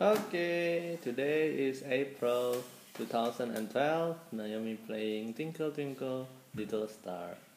Okay, today is April 2012. Naomi playing Twinkle Twinkle Little Star.